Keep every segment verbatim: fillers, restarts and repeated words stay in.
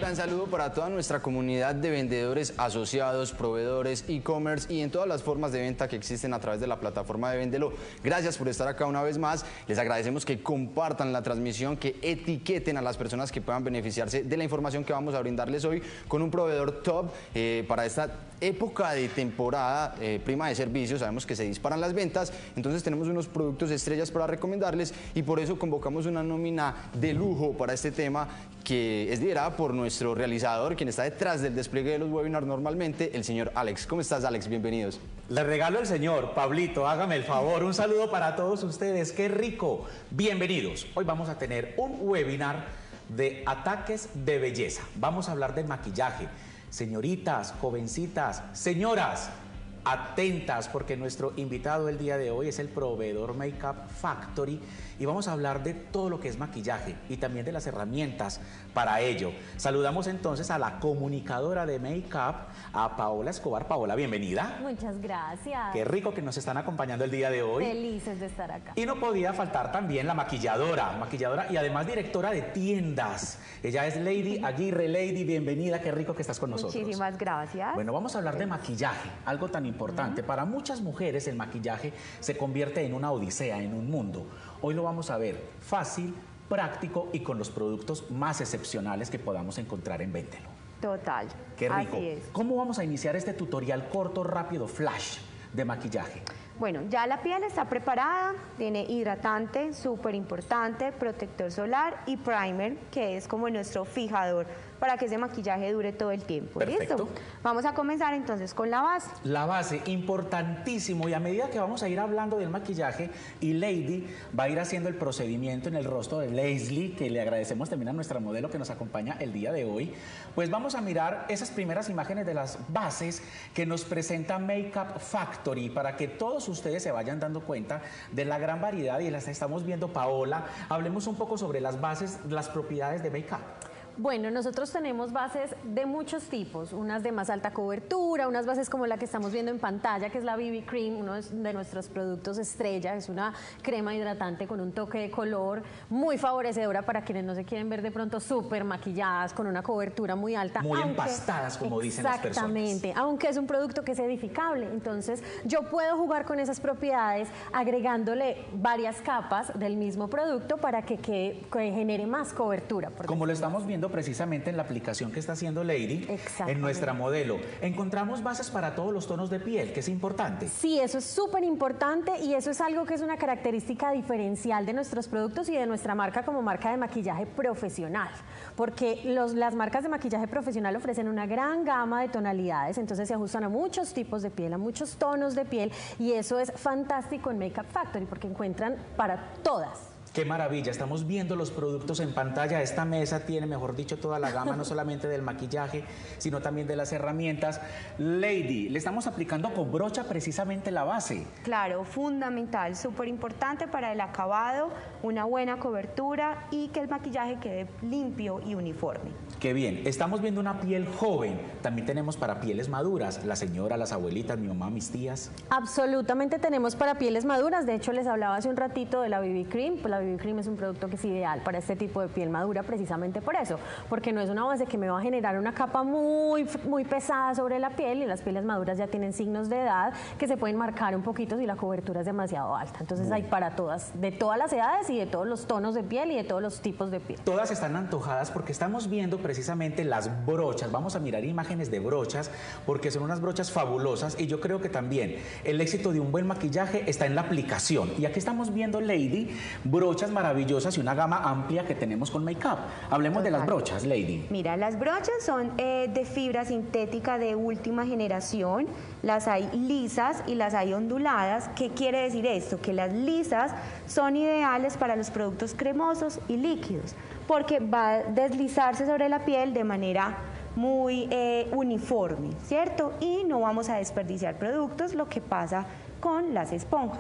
gran saludo para toda nuestra comunidad de vendedores, asociados, proveedores, e-commerce y en todas las formas de venta que existen a través de la plataforma de Véndelo. Gracias por estar acá una vez más. Les agradecemos que compartan la transmisión, que etiqueten a las personas que puedan beneficiarse de la información que vamos a brindarles hoy con un proveedor top eh, para esta época de temporada eh, prima de servicios. Sabemos que se disparan las ventas, entonces tenemos unos productos estrellas para recomendarles y por eso convocamos una nómina de lujo para este tema que es liderada por nuestro realizador, quien está detrás del despliegue de los webinars normalmente, el señor Alex. ¿Cómo estás, Alex? Bienvenidos. Le regalo al señor Pablito, hágame el favor, un saludo para todos ustedes, qué rico. Bienvenidos. Hoy vamos a tener un webinar de ataques de belleza. Vamos a hablar del maquillaje. Señoritas, jovencitas, señoras, atentas porque nuestro invitado el día de hoy es el proveedor Makeup Factory y vamos a hablar de todo lo que es maquillaje y también de las herramientas para ello. Saludamos entonces a la comunicadora de Makeup, a Paola Escobar. Paola, bienvenida. Muchas gracias. Qué rico que nos están acompañando el día de hoy. Felices de estar acá. Y no podía faltar también la maquilladora, maquilladora y además directora de tiendas. Ella es Lady Aguirre. Lady, bienvenida, qué rico que estás con nosotros. Muchísimas gracias. Bueno, vamos a hablar de maquillaje, algo tan importante. Uh-huh. Para muchas mujeres el maquillaje se convierte en una odisea, en un mundo. Hoy lo vamos a ver fácil, práctico y con los productos más excepcionales que podamos encontrar en Véndelo. Total. Qué rico. Así es. ¿Cómo vamos a iniciar este tutorial corto, rápido, flash de maquillaje? Bueno, ya la piel está preparada, tiene hidratante, súper importante, protector solar y primer, que es como nuestro fijador para que ese maquillaje dure todo el tiempo. Perfecto. ¿Listo? Vamos a comenzar entonces con la base. La base, importantísimo, y a medida que vamos a ir hablando del maquillaje, y Lady va a ir haciendo el procedimiento en el rostro de Leslie, que le agradecemos también a nuestra modelo que nos acompaña el día de hoy, pues vamos a mirar esas primeras imágenes de las bases que nos presenta Makeup Factory, para que todos ustedes se vayan dando cuenta de la gran variedad, y las estamos viendo. Paola, hablemos un poco sobre las bases, las propiedades de Makeup. Bueno, nosotros tenemos bases de muchos tipos, unas de más alta cobertura, unas bases como la que estamos viendo en pantalla, que es la B B Cream, uno de nuestros productos estrella, es una crema hidratante con un toque de color muy favorecedora para quienes no se quieren ver de pronto súper maquilladas, con una cobertura muy alta. Muy aunque, empastadas, como dicen las personas. Exactamente, aunque es un producto que es edificable, entonces yo puedo jugar con esas propiedades agregándole varias capas del mismo producto para que, que, que genere más cobertura. Como lo estamos viendo precisamente en la aplicación que está haciendo Lady, en nuestra modelo, encontramos bases para todos los tonos de piel, que es importante. Sí, eso es súper importante y eso es algo que es una característica diferencial de nuestros productos y de nuestra marca como marca de maquillaje profesional, porque los, las marcas de maquillaje profesional ofrecen una gran gama de tonalidades, entonces se ajustan a muchos tipos de piel, a muchos tonos de piel, y eso es fantástico en Makeup Factory porque encuentran para todas. ¡Qué maravilla! Estamos viendo los productos en pantalla. Esta mesa tiene, mejor dicho, toda la gama, no solamente del maquillaje, sino también de las herramientas. Lady, le estamos aplicando con brocha precisamente la base. Claro, fundamental, súper importante para el acabado, una buena cobertura y que el maquillaje quede limpio y uniforme. ¡Qué bien! Estamos viendo una piel joven. También tenemos para pieles maduras, la señora, las abuelitas, mi mamá, mis tías. Absolutamente tenemos para pieles maduras. De hecho, les hablaba hace un ratito de la B B Cream. Pues la B B Cream es un producto que es ideal para este tipo de piel madura precisamente por eso, porque no es una base que me va a generar una capa muy, muy pesada sobre la piel, y las pieles maduras ya tienen signos de edad que se pueden marcar un poquito si la cobertura es demasiado alta. Entonces Muy. hay para todas, de todas las edades y de todos los tonos de piel y de todos los tipos de piel. Todas están antojadas porque estamos viendo precisamente las brochas. Vamos a mirar imágenes de brochas porque son unas brochas fabulosas, y yo creo que también el éxito de un buen maquillaje está en la aplicación. Y aquí estamos viendo, Lady, brochas maravillosas y una gama amplia que tenemos con Makeup. Hablemos Total. de las brochas, Lady. Mira, las brochas son eh, de fibra sintética de última generación. Las hay lisas y las hay onduladas. ¿Qué quiere decir esto? Que las lisas son ideales para los productos cremosos y líquidos, porque va a deslizarse sobre la piel de manera muy eh, uniforme, ¿cierto? Y no vamos a desperdiciar productos, lo que pasa con las esponjas.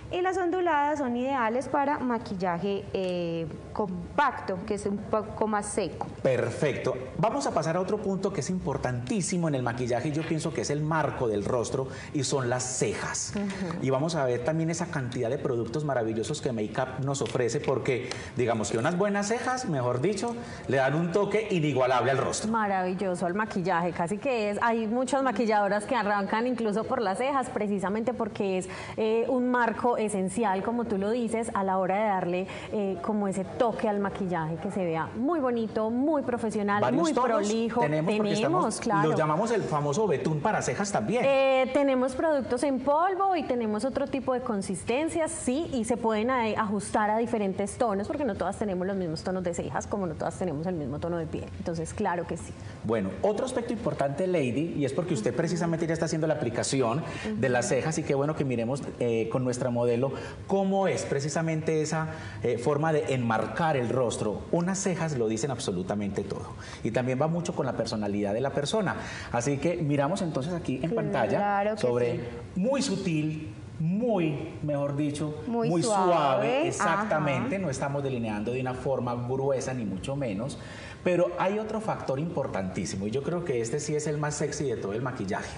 y las onduladas son ideales para maquillaje eh, compacto, que es un poco más seco. Perfecto. Vamos a pasar a otro punto que es importantísimo en el maquillaje y yo pienso que es el marco del rostro y son las cejas. Uh-huh. Y vamos a ver también esa cantidad de productos maravillosos que Make Up nos ofrece porque digamos que unas buenas cejas, mejor dicho, le dan un toque inigualable al rostro. Maravilloso al maquillaje, casi que es, hay muchas maquilladoras que arrancan incluso por las cejas precisamente porque es eh, un marco esencial, como tú lo dices, a la hora de darle eh, como ese toque al maquillaje que se vea muy bonito, muy profesional, ¿Varios muy tonos? prolijo. Tenemos, tenemos estamos, claro. Lo llamamos el famoso betún para cejas también. Eh, tenemos productos en polvo y tenemos otro tipo de consistencias, sí, y se pueden eh, ajustar a diferentes tonos porque no todas tenemos los mismos tonos de cejas como no todas tenemos el mismo tono de piel. Entonces, claro que sí. Bueno, otro aspecto importante, Lady, y es porque usted precisamente ya está haciendo la aplicación de las cejas y qué bueno que miremos eh, con nuestra modelo cómo es precisamente esa eh, forma de enmarcar el rostro. Unas cejas lo dicen absolutamente todo y también va mucho con la personalidad de la persona. Así que miramos entonces aquí en pantalla claro sobre sí. muy sutil, muy, mejor dicho, muy, muy suave, suave exactamente, ajá. No estamos delineando de una forma gruesa ni mucho menos, pero hay otro factor importantísimo y yo creo que este sí es el más sexy de todo el maquillaje.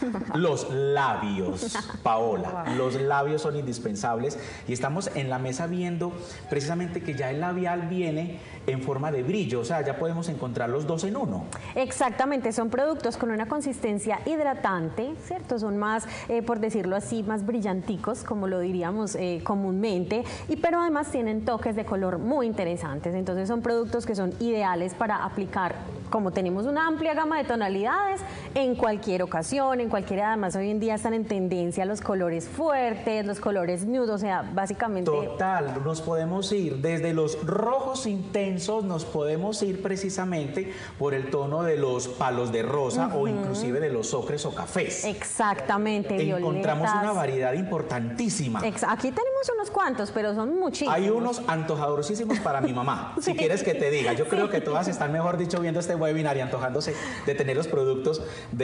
Los labios, Paola, los labios son indispensables y estamos en la mesa viendo precisamente que ya el labial viene en forma de brillo, o sea, ya podemos encontrar los dos en uno. Exactamente, son productos con una consistencia hidratante, ¿cierto? Son más, eh, por decirlo así, más brillanticos, como lo diríamos eh, comúnmente, y pero además tienen toques de color muy interesantes, entonces son productos que son ideales para aplicar, como tenemos una amplia gama de tonalidades, en cualquier ocasión, en cualquier, además hoy en día están en tendencia los colores fuertes, los colores nude, o sea, básicamente... Total, nos podemos ir desde los rojos intensos, nos podemos ir precisamente por el tono de los palos de rosa uh-huh. o inclusive de los ocres o cafés. Exactamente, encontramos violetas. Una variedad importantísima. Ex aquí tenemos unos cuantos, pero son muchísimos. Hay unos antojadorcísimos para mi mamá, sí. Si quieres que te diga. Yo creo sí. que todas están, mejor dicho, viendo este webinar y antojándose de tener los productos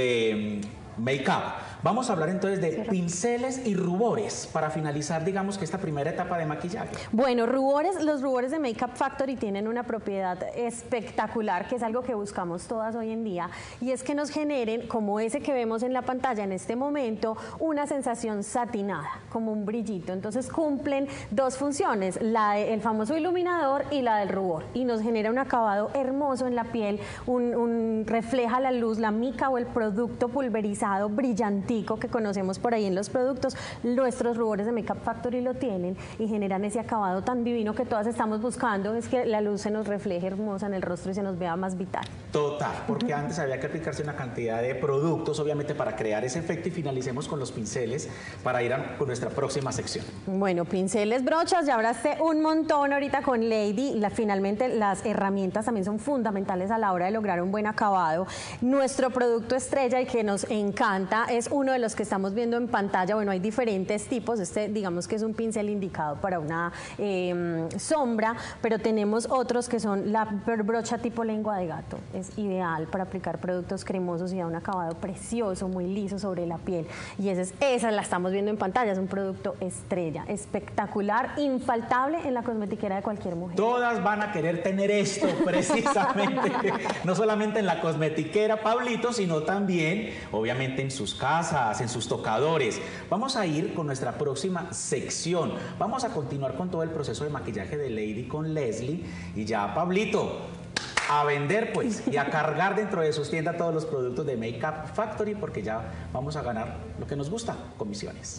de Make Up. Vamos a hablar entonces de pinceles y rubores para finalizar, digamos, que esta primera etapa de maquillaje. Bueno, rubores, los rubores de Make Up Factory tienen una propiedad espectacular, que es algo que buscamos todas hoy en día, y es que nos generen, como ese que vemos en la pantalla en este momento, una sensación satinada, como un brillito. Entonces cumplen dos funciones, la de, el famoso iluminador y la del rubor, y nos genera un acabado hermoso en la piel, un, un refleja la luz, la mica o el producto pulverizado, brillantico que conocemos por ahí en los productos. Nuestros rubores de Make Up Factory lo tienen y generan ese acabado tan divino que todas estamos buscando, es que la luz se nos refleje hermosa en el rostro y se nos vea más vital. Total, porque antes había que aplicarse una cantidad de productos, obviamente, para crear ese efecto, y finalicemos con los pinceles para ir a con nuestra próxima sección. Bueno, pinceles, brochas, ya hablaste un montón ahorita con Lady. La, finalmente las herramientas también son fundamentales a la hora de lograr un buen acabado. Nuestro producto estrella y que nos encanta es uno de los que estamos viendo en pantalla. Bueno, hay diferentes tipos. Este, digamos que es un pincel indicado para una eh, sombra, pero tenemos otros que son la brocha tipo lengua de gato. Es ideal para aplicar productos cremosos y da un acabado precioso, muy liso sobre la piel. Y esa, es, esa la estamos viendo en pantalla. Es un producto estrella, espectacular, infaltable en la cosmetiquera de cualquier mujer. Todas van a querer tener esto precisamente, no solamente en la cosmetiquera, Pablito, sino también, obviamente, en sus casas, en sus tocadores. Vamos a ir con nuestra próxima sección. Vamos a continuar con todo el proceso de maquillaje de Lady con Leslie. Y ya, Pablito, a vender pues y a cargar dentro de sus tiendas todos los productos de Make Up Factory, porque ya vamos a ganar lo que nos gusta, comisiones.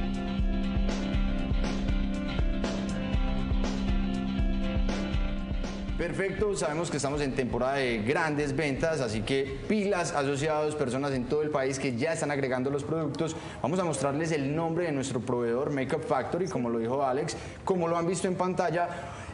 Perfecto, sabemos que estamos en temporada de grandes ventas, así que pilas, asociados, personas en todo el país que ya están agregando los productos. Vamos a mostrarles el nombre de nuestro proveedor Make Up Factory, como lo dijo Alex, como lo han visto en pantalla.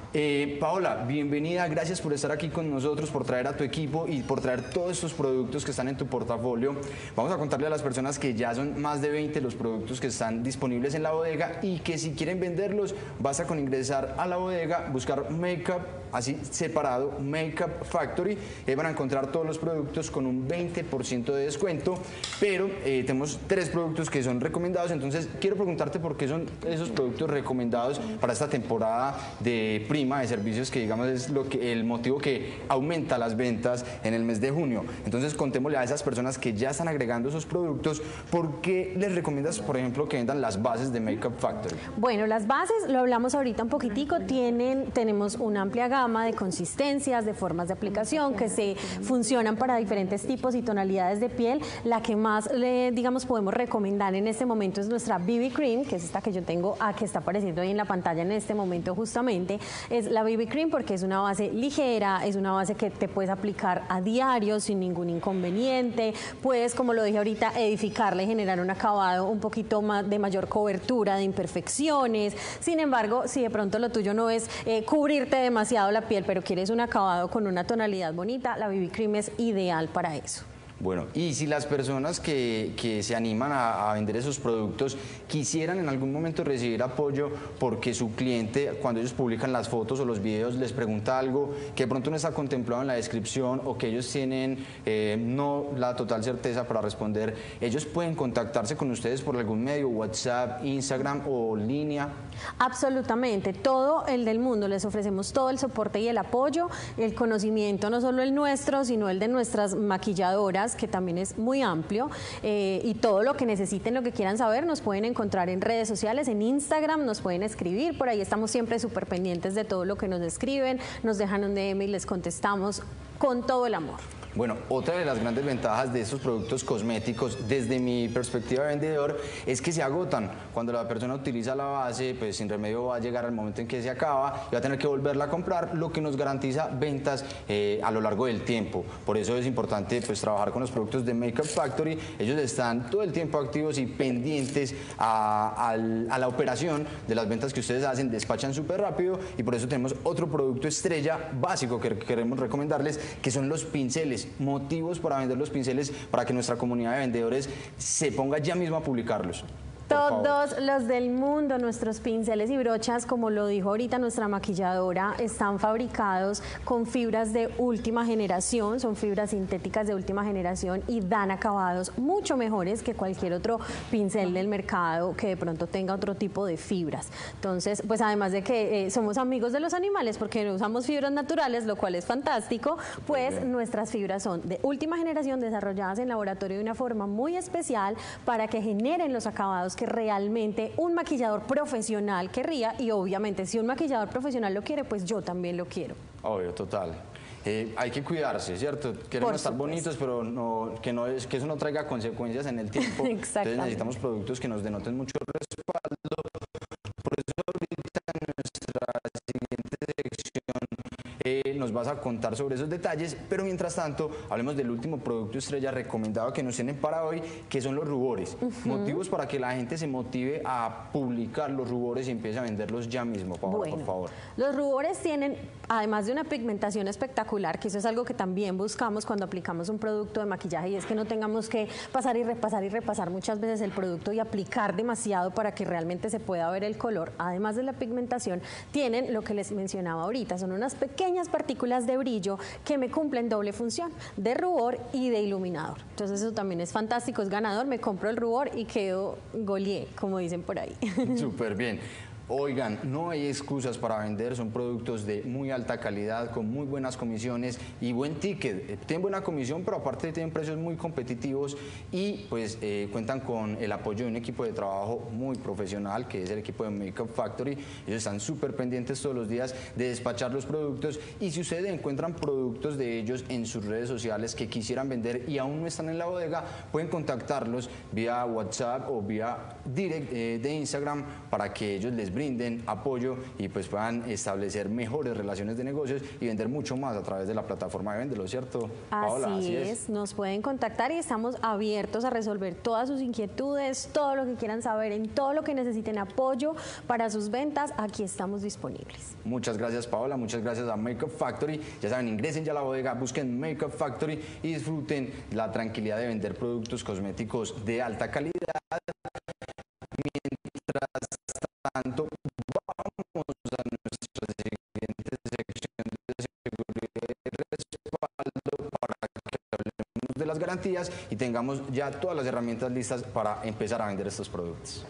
Eh, Paola, bienvenida, gracias por estar aquí con nosotros, por traer a tu equipo y por traer todos estos productos que están en tu portafolio. Vamos a contarle a las personas que ya son más de veinte los productos que están disponibles en la bodega y que si quieren venderlos, basta con ingresar a la bodega, buscar Makeup, así separado, Makeup Factory, y ahí van a encontrar todos los productos con un veinte por ciento de descuento, pero eh, tenemos tres productos que son recomendados, entonces quiero preguntarte por qué son esos productos recomendados para esta temporada de prima de servicios, que digamos es lo que, el motivo que aumenta las ventas en el mes de junio. Entonces contémosle a esas personas que ya están agregando esos productos, ¿por qué les recomiendas, por ejemplo, que vendan las bases de Makeup Factory? Bueno, las bases, lo hablamos ahorita un poquitico, tienen, tenemos una amplia gama de consistencias, de formas de aplicación que se funcionan para diferentes tipos y tonalidades de piel. La que más, le, digamos, podemos recomendar en este momento es nuestra B B Cream, que es esta que yo tengo, a que está apareciendo ahí en la pantalla en este momento justamente. Es la B B Cream porque es una base ligera, es una base que te puedes aplicar a diario sin ningún inconveniente. Puedes, como lo dije ahorita, edificarla y generar un acabado un poquito más de mayor cobertura de imperfecciones. Sin embargo, si de pronto lo tuyo no es eh, cubrirte demasiado la piel, pero quieres un acabado con una tonalidad bonita, la B B Cream es ideal para eso. Bueno, y si las personas que, que se animan a, a vender esos productos quisieran en algún momento recibir apoyo porque su cliente, cuando ellos publican las fotos o los videos, les pregunta algo que de pronto no está contemplado en la descripción o que ellos tienen eh, no la total certeza para responder, ellos pueden contactarse con ustedes por algún medio, WhatsApp, Instagram o línea. Absolutamente, todo el del mundo, les ofrecemos todo el soporte y el apoyo, el conocimiento, no solo el nuestro, sino el de nuestras maquilladoras, que también es muy amplio, eh, y todo lo que necesiten, lo que quieran saber, nos pueden encontrar en redes sociales, en Instagram, nos pueden escribir, por ahí estamos siempre súper pendientes de todo lo que nos escriben, nos dejan un D M y les contestamos con todo el amor. Bueno, otra de las grandes ventajas de estos productos cosméticos, desde mi perspectiva de vendedor, es que se agotan. Cuando la persona utiliza la base, pues sin remedio va a llegar al momento en que se acaba y va a tener que volverla a comprar, lo que nos garantiza ventas eh, a lo largo del tiempo. Por eso es importante pues trabajar con los productos de Makeup Factory. Ellos están todo el tiempo activos y pendientes a, a, a la operación de las ventas que ustedes hacen, despachan súper rápido, y por eso tenemos otro producto estrella básico que queremos recomendarles, que son los pinceles. Motivos para vender los pinceles, para que nuestra comunidad de vendedores se ponga ya mismo a publicarlos. Todos los del mundo, nuestros pinceles y brochas, como lo dijo ahorita nuestra maquilladora, están fabricados con fibras de última generación, son fibras sintéticas de última generación y dan acabados mucho mejores que cualquier otro pincel del mercado que de pronto tenga otro tipo de fibras. Entonces, pues además de que eh, somos amigos de los animales porque usamos fibras naturales, lo cual es fantástico, pues nuestras fibras son de última generación, desarrolladas en laboratorio de una forma muy especial para que generen los acabados que realmente un maquillador profesional querría, y obviamente si un maquillador profesional lo quiere, pues yo también lo quiero. Obvio, total. Eh, hay que cuidarse, ¿cierto? Queremos estar bonitos, pero no, que, no es, que eso no traiga consecuencias en el tiempo. Entonces necesitamos productos que nos denoten mucho respaldo. Por eso ahorita en nuestra siguiente sección eh, nos vas a contar sobre esos detalles, pero mientras tanto hablemos del último producto estrella recomendado que nos tienen para hoy, que son los rubores. Uh-huh. Motivos para que la gente se motive a publicar los rubores y empiece a venderlos ya mismo, Paola, bueno, por favor. Los rubores tienen, además de una pigmentación espectacular, que eso es algo que también buscamos cuando aplicamos un producto de maquillaje, y es que no tengamos que pasar y repasar y repasar muchas veces el producto y aplicar demasiado para que realmente se pueda ver el color. Además de la pigmentación, tienen lo que les mencionaba ahorita, son unas pequeñas partículas de brillo que me cumplen doble función, de rubor y de iluminador. Entonces eso también es fantástico, es ganador, me compro el rubor y quedo Golié, como dicen por ahí. Súper bien. Oigan, no hay excusas para vender, son productos de muy alta calidad, con muy buenas comisiones y buen ticket. Tienen buena comisión, pero aparte tienen precios muy competitivos y pues eh, cuentan con el apoyo de un equipo de trabajo muy profesional, que es el equipo de Makeup Factory. Ellos están súper pendientes todos los días de despachar los productos, y si ustedes encuentran productos de ellos en sus redes sociales que quisieran vender y aún no están en la bodega, pueden contactarlos vía WhatsApp o vía direct eh, de Instagram para que ellos les brinden brinden apoyo y pues puedan establecer mejores relaciones de negocios y vender mucho más a través de la plataforma de Véndelo, ¿cierto, Paola? Así, así es. es, nos pueden contactar y estamos abiertos a resolver todas sus inquietudes, todo lo que quieran saber, en todo lo que necesiten apoyo para sus ventas, aquí estamos disponibles. Muchas gracias, Paola, muchas gracias a Makeup Factory. Ya saben, ingresen ya a la bodega, busquen Makeup Factory y disfruten la tranquilidad de vender productos cosméticos de alta calidad. Mientras tanto, vamos a nuestra siguiente sección de seguridad y respaldo para que hablemos de las garantías y tengamos ya todas las herramientas listas para empezar a vender estos productos.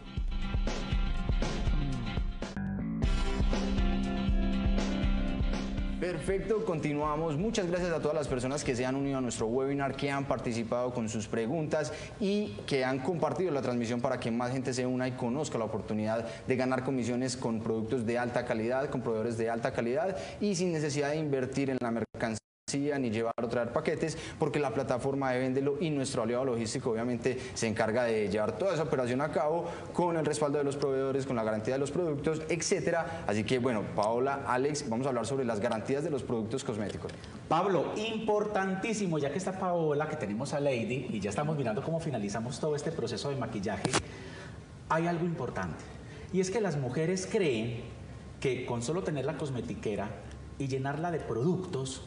Perfecto, continuamos. Muchas gracias a todas las personas que se han unido a nuestro webinar, que han participado con sus preguntas y que han compartido la transmisión para que más gente se una y conozca la oportunidad de ganar comisiones con productos de alta calidad, con proveedores de alta calidad y sin necesidad de invertir en la mercancía ni llevar o traer paquetes, porque la plataforma de Véndelo y nuestro aliado logístico obviamente se encarga de llevar toda esa operación a cabo con el respaldo de los proveedores, con la garantía de los productos, etcétera. Así que bueno, Paola, Alex, vamos a hablar sobre las garantías de los productos cosméticos. Pablo, importantísimo, ya que está Paola, que tenemos a Lady y ya estamos mirando cómo finalizamos todo este proceso de maquillaje, hay algo importante y es que las mujeres creen que con solo tener la cosmetiquera y llenarla de productos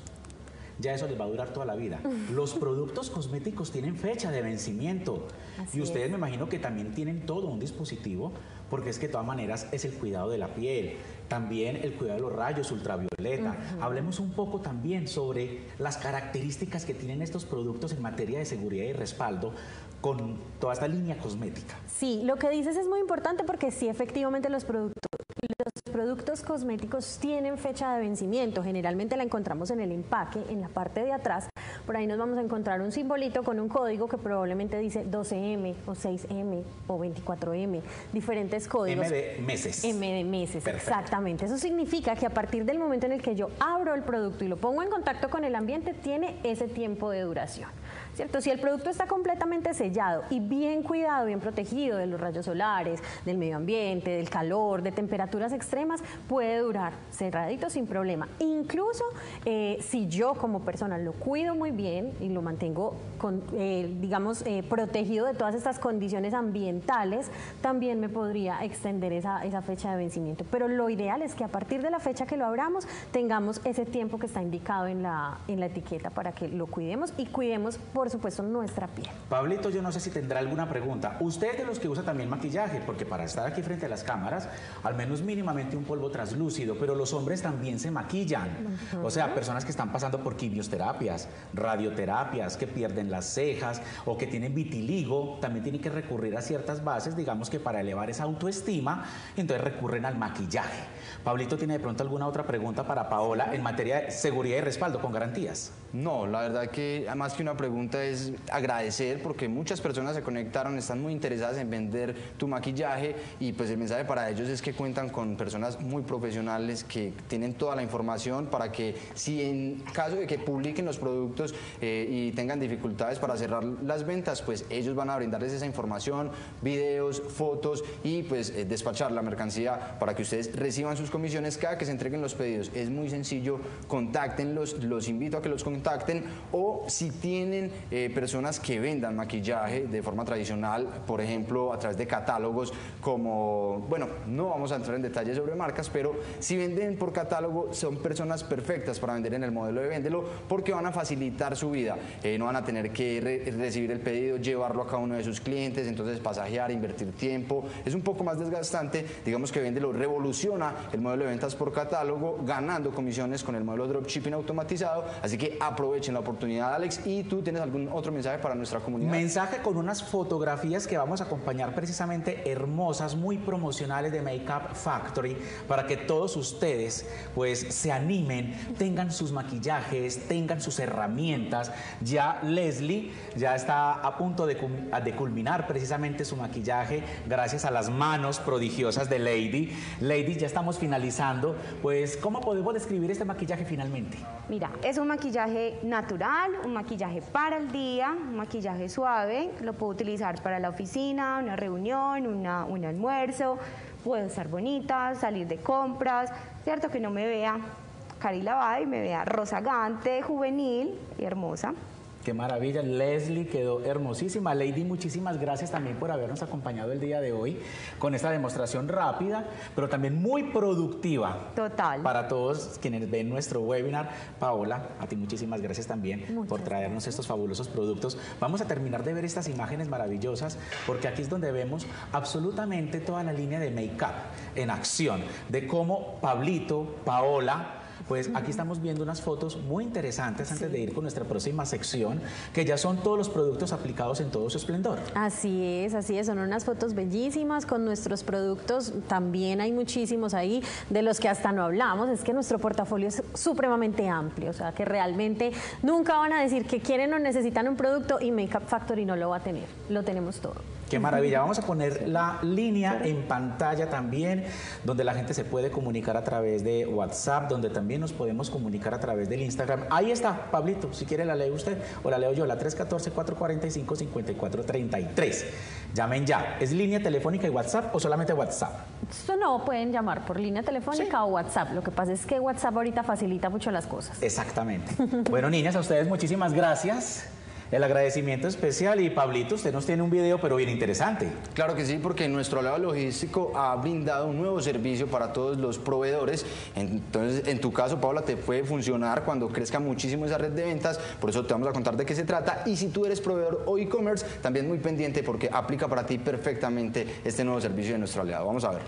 ya eso les va a durar toda la vida. Los productos cosméticos tienen fecha de vencimiento. Así y ustedes es. Me imagino que también tienen todo un dispositivo, porque es que de todas maneras es el cuidado de la piel, también el cuidado de los rayos ultravioleta. Uh-huh. Hablemos un poco también sobre las características que tienen estos productos en materia de seguridad y respaldo con toda esta línea cosmética. Sí, lo que dices es muy importante porque sí, efectivamente los productos Los productos cosméticos tienen fecha de vencimiento, generalmente la encontramos en el empaque, en la parte de atrás, por ahí nos vamos a encontrar un simbolito con un código que probablemente dice doce eme o seis eme o veinticuatro eme, diferentes códigos. eme de meses. eme de meses, perfecto. Exactamente. Eso significa que a partir del momento en el que yo abro el producto y lo pongo en contacto con el ambiente, tiene ese tiempo de duración, ¿cierto? Si el producto está completamente sellado y bien cuidado, bien protegido de los rayos solares, del medio ambiente, del calor, de temperaturas extremas, puede durar cerradito sin problema. Incluso eh, si yo como persona lo cuido muy bien y lo mantengo, con, eh, digamos, eh, protegido de todas estas condiciones ambientales, también me podría extender esa, esa fecha de vencimiento. Pero lo ideal es que a partir de la fecha que lo abramos, tengamos ese tiempo que está indicado en la, en la etiqueta para que lo cuidemos y cuidemos, por supuesto, nuestra piel. Pablito, yo no sé si tendrá alguna pregunta. Usted es de los que usa también maquillaje, porque para estar aquí frente a las cámaras, al menos mínimamente un polvo translúcido, pero los hombres también se maquillan. Uh-huh. O sea, personas que están pasando por quimioterapias, radioterapias, que pierden las cejas o que tienen vitiligo, también tienen que recurrir a ciertas bases, digamos que para elevar esa autoestima, entonces recurren al maquillaje. Pablito, ¿tiene de pronto alguna otra pregunta para Paola en materia de seguridad y respaldo con garantías? No, la verdad que más que una pregunta es agradecer porque muchas personas se conectaron, están muy interesadas en vender tu maquillaje y pues el mensaje para ellos es que cuentan con personas muy profesionales que tienen toda la información para que si en caso de que publiquen los productos eh, y tengan dificultades para cerrar las ventas, pues ellos van a brindarles esa información, videos, fotos y pues eh, despachar la mercancía para que ustedes reciban sus comisiones cada que se entreguen los pedidos. Es muy sencillo, contáctenlos, los invito a que los contacten o si tienen eh, personas que vendan maquillaje de forma tradicional, por ejemplo a través de catálogos como, bueno, no vamos a entrar en detalles sobre marcas, pero si venden por catálogo son personas perfectas para vender en el modelo de Véndelo porque van a facilitar su vida, eh, no van a tener que re recibir el pedido, llevarlo a cada uno de sus clientes, entonces pasajear, invertir tiempo, es un poco más desgastante. Digamos que Véndelo revoluciona el modelo de ventas por catálogo, ganando comisiones con el modelo dropshipping automatizado, así que aprovechen la oportunidad, Alex. ¿Y tú tienes algún otro mensaje para nuestra comunidad? Mensaje con unas fotografías que vamos a acompañar precisamente hermosas, muy promocionales de Makeup Factory, para que todos ustedes pues se animen, tengan sus maquillajes, tengan sus herramientas. Ya Leslie ya está a punto de, de culminar precisamente su maquillaje gracias a las manos prodigiosas de Lady. Lady, ya estamos finalizando, pues ¿cómo podemos describir este maquillaje finalmente? Mira, es un maquillaje maquillaje natural, un maquillaje para el día, un maquillaje suave, lo puedo utilizar para la oficina, una reunión, una, un almuerzo, puedo estar bonita, salir de compras, ¿cierto? Que no me vea carilavada y me vea rozagante, juvenil y hermosa. Qué maravilla, Leslie quedó hermosísima. Lady, muchísimas gracias también por habernos acompañado el día de hoy con esta demostración rápida, pero también muy productiva. Total. Para todos quienes ven nuestro webinar. Paola, a ti muchísimas gracias también Muchas por traernos gracias. estos fabulosos productos. Vamos a terminar de ver estas imágenes maravillosas, porque aquí es donde vemos absolutamente toda la línea de make-up en acción, de cómo Pablito, Paola, pues aquí estamos viendo unas fotos muy interesantes antes Sí. de ir con nuestra próxima sección, que ya son todos los productos aplicados en todo su esplendor. Así es, así es, son unas fotos bellísimas con nuestros productos, también hay muchísimos ahí de los que hasta no hablamos, es que nuestro portafolio es supremamente amplio, o sea que realmente nunca van a decir que quieren o necesitan un producto y Makeup Factory no lo va a tener, lo tenemos todo. Qué maravilla. Vamos a poner la línea en pantalla también, donde la gente se puede comunicar a través de WhatsApp, donde también nos podemos comunicar a través del Instagram. Ahí está, Pablito, si quiere la lee usted o la leo yo, la tres uno cuatro, cuatro cuatro cinco, cinco cuatro tres tres. Llamen ya. ¿Es línea telefónica y WhatsApp o solamente WhatsApp? Esto no, pueden llamar por línea telefónica Sí. o WhatsApp, lo que pasa es que WhatsApp ahorita facilita mucho las cosas. Exactamente. Bueno, niñas, a ustedes muchísimas gracias. El agradecimiento especial. Y Pablito, usted nos tiene un video pero bien interesante. Claro que sí, porque nuestro aliado logístico ha brindado un nuevo servicio para todos los proveedores. Entonces, en tu caso, Paola, te puede funcionar cuando crezca muchísimo esa red de ventas. Por eso te vamos a contar de qué se trata. Y si tú eres proveedor o e-commerce, también muy pendiente porque aplica para ti perfectamente este nuevo servicio de nuestro aliado. Vamos a ver.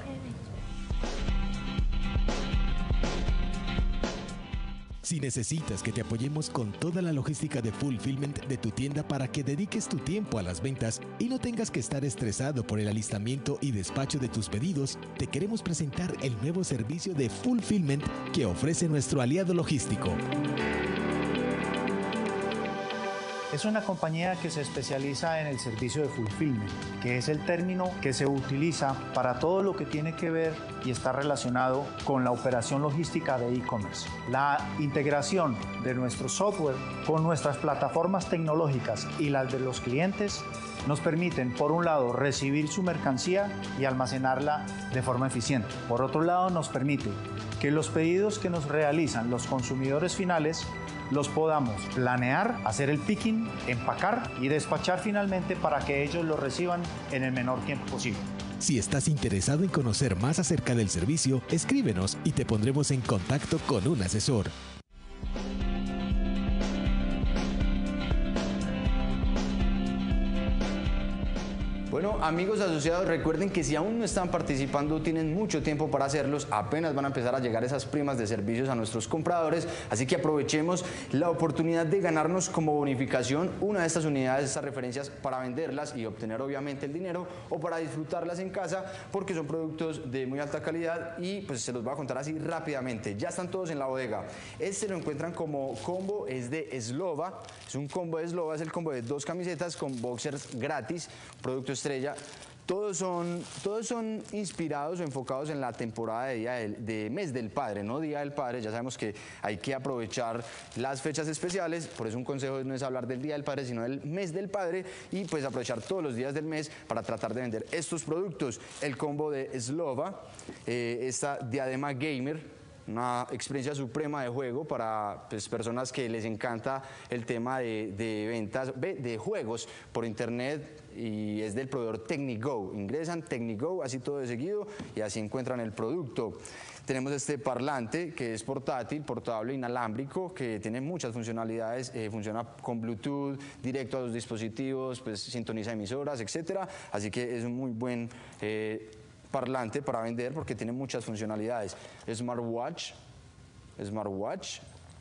Si necesitas que te apoyemos con toda la logística de fulfillment de tu tienda para que dediques tu tiempo a las ventas y no tengas que estar estresado por el alistamiento y despacho de tus pedidos, te queremos presentar el nuevo servicio de fulfillment que ofrece nuestro aliado logístico. Es una compañía que se especializa en el servicio de fulfillment, que es el término que se utiliza para todo lo que tiene que ver y está relacionado con la operación logística de e-commerce. La integración de nuestro software con nuestras plataformas tecnológicas y las de los clientes nos permiten, por un lado, recibir su mercancía y almacenarla de forma eficiente. Por otro lado, nos permite que los pedidos que nos realizan los consumidores finales los podamos planear, hacer el picking, empacar y despachar finalmente para que ellos lo reciban en el menor tiempo posible. Si estás interesado en conocer más acerca del servicio, escríbenos y te pondremos en contacto con un asesor. Bueno, amigos asociados, recuerden que si aún no están participando, tienen mucho tiempo para hacerlos. Apenas van a empezar a llegar esas primas de servicios a nuestros compradores, así que aprovechemos la oportunidad de ganarnos como bonificación una de estas unidades, estas referencias, para venderlas y obtener obviamente el dinero, o para disfrutarlas en casa, porque son productos de muy alta calidad y pues se los voy a contar así rápidamente. Ya están todos en la bodega. Este lo encuentran como combo, es de Slova, es un combo de Slova, es el combo de dos camisetas con boxers gratis, producto estrella. Todos son, todos son inspirados o enfocados en la temporada de, día del, de mes del padre, no Día del Padre. Ya sabemos que hay que aprovechar las fechas especiales, por eso un consejo no es hablar del Día del Padre, sino del mes del padre, y pues aprovechar todos los días del mes para tratar de vender estos productos. El combo de Slova, eh, esta diadema gamer, una experiencia suprema de juego para pues, personas que les encanta el tema de, de ventas de juegos por internet, y es del proveedor Technigo. Ingresan Technigo, así todo de seguido, y así encuentran el producto. Tenemos este parlante que es portátil, portable, inalámbrico, que tiene muchas funcionalidades, eh, funciona con Bluetooth, directo a los dispositivos, pues sintoniza emisoras, etcétera. Así que es un muy buen eh, parlante para vender porque tiene muchas funcionalidades. Smartwatch, Smartwatch.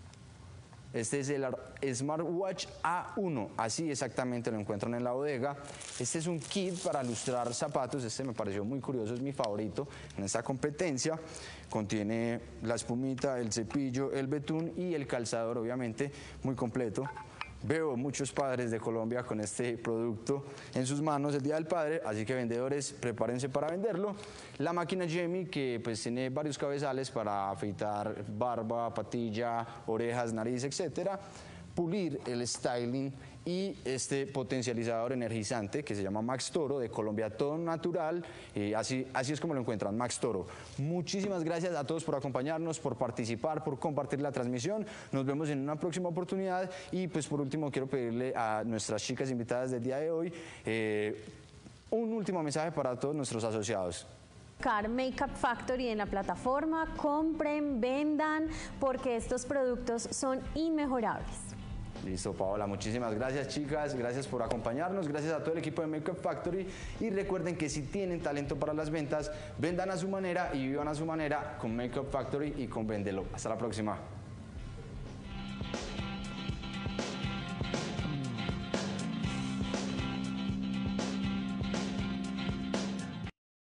Este es el Smartwatch A uno, así exactamente lo encuentran en la bodega. Este es un kit para lustrar zapatos, este me pareció muy curioso, es mi favorito en esta competencia. Contiene la espumita, el cepillo, el betún y el calzador, obviamente, muy completo. Veo muchos padres de Colombia con este producto en sus manos el Día del Padre, así que vendedores, prepárense para venderlo. La máquina Jemmy, que pues tiene varios cabezales para afeitar barba, patilla, orejas, nariz, etcétera. pulir el styling y este potencializador energizante que se llama Max Toro de Colombia, todo natural, y así, así es como lo encuentran, Max Toro. Muchísimas gracias a todos por acompañarnos, por participar, por compartir la transmisión. Nos vemos en una próxima oportunidad y pues por último quiero pedirle a nuestras chicas invitadas del día de hoy eh, un último mensaje para todos nuestros asociados. Makeup Factory en la plataforma, compren, vendan, porque estos productos son inmejorables. Listo, Paola, muchísimas gracias, chicas, gracias por acompañarnos, gracias a todo el equipo de Makeup Factory y recuerden que si tienen talento para las ventas, vendan a su manera y vivan a su manera con Makeup Factory y con Véndelo. Hasta la próxima.